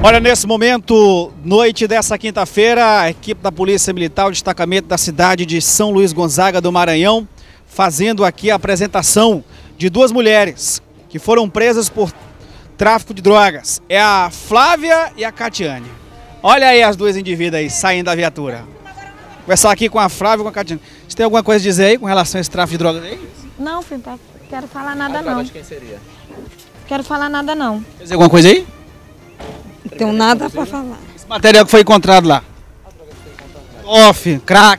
Olha, nesse momento, noite dessa quinta-feira, a equipe da Polícia Militar, o destacamento da cidade de São Luís Gonzaga do Maranhão, fazendo aqui a apresentação de duas mulheres que foram presas por tráfico de drogas. É a Flávia e a Catiane. Olha aí as duas indivíduos aí saindo da viatura. Vou conversar aqui com a Flávia e com a Catiane. Você tem alguma coisa a dizer aí com relação a esse tráfico de drogas aí? Não, filho, quero falar nada não. De quem seria? Quero falar nada não. Quer dizer alguma coisa aí? Não tenho nada para falar. Esse material que foi encontrado lá. Off, crack.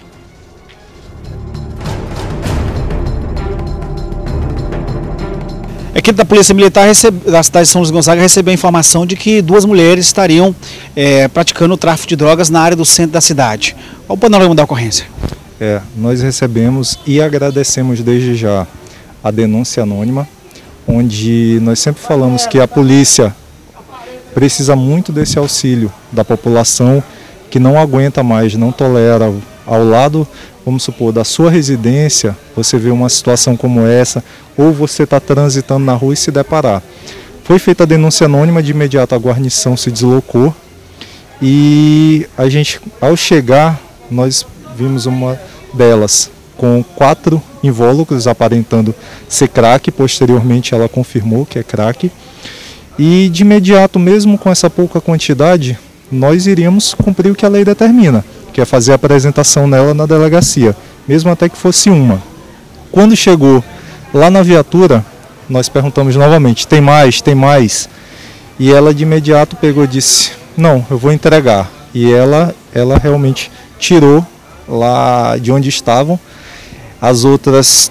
A equipe da Polícia Militar da cidade de São Luís Gonzaga recebeu a informação de que duas mulheres estariam praticando o tráfico de drogas na área do centro da cidade. Qual o panorama da ocorrência? Nós recebemos e agradecemos desde já a denúncia anônima, onde nós sempre falamos que a polícia precisa muito desse auxílio da população que não aguenta mais, não tolera. Ao lado, vamos supor, da sua residência, você vê uma situação como essa, ou você está transitando na rua e se deparar. Foi feita a denúncia anônima, de imediato a guarnição se deslocou e a gente, ao chegar, nós vimos uma delas com 4 invólucros aparentando ser crack. Posteriormente ela confirmou que é crack. E de imediato, mesmo com essa pouca quantidade, nós iríamos cumprir o que a lei determina, que é fazer a apresentação nela na delegacia, mesmo até que fosse uma. Quando chegou lá na viatura, nós perguntamos novamente, tem mais? Tem mais? E ela de imediato pegou e disse, não, eu vou entregar. E ela realmente tirou lá de onde estavam os outros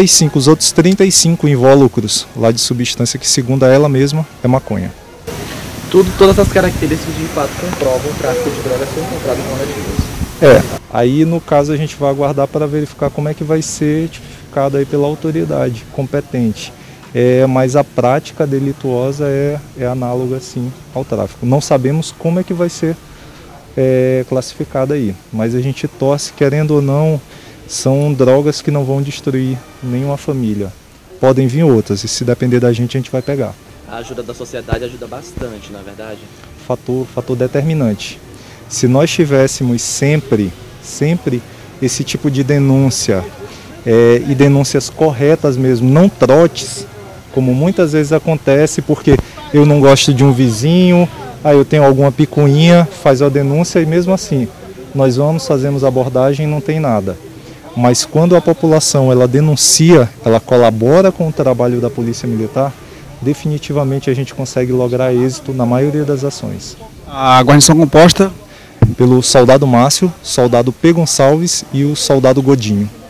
35 invólucros lá de substância que, segundo ela mesma, é maconha. Todas as características de fato comprovam o tráfico de drogas foi encontrado em coletivos. Aí no caso a gente vai aguardar para verificar como é que vai ser tipificado aí pela autoridade competente. Mas a prática delituosa é análoga sim ao tráfico. Não sabemos como é que vai ser classificada aí, mas a gente torce, querendo ou não, são drogas que não vão destruir nenhuma família. Podem vir outras, e se depender da gente vai pegar. A ajuda da sociedade ajuda bastante, na verdade. Fator determinante. Se nós tivéssemos sempre esse tipo de denúncia, e denúncias corretas mesmo, não trotes, como muitas vezes acontece, porque eu não gosto de um vizinho, eu tenho alguma picuinha, faz a denúncia e mesmo assim, nós fazemos a abordagem e não tem nada. Mas quando a população ela denuncia, ela colabora com o trabalho da Polícia Militar, definitivamente a gente consegue lograr êxito na maioria das ações. A guarnição composta pelo soldado Márcio, soldado P. Gonçalves e o soldado Godinho.